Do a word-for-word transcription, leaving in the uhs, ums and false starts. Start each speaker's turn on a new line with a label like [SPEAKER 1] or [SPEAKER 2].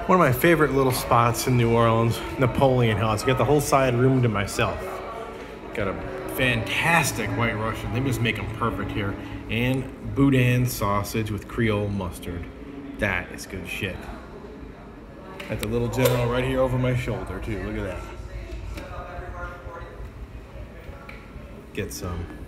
[SPEAKER 1] One of my favorite little spots in New Orleans, Napoleon House. I got the whole side room to myself. Got a fantastic White Russian. They just make them perfect here. And boudin sausage with Creole mustard. That is good shit. Got the little general right here over my shoulder too. Look at that. Get some.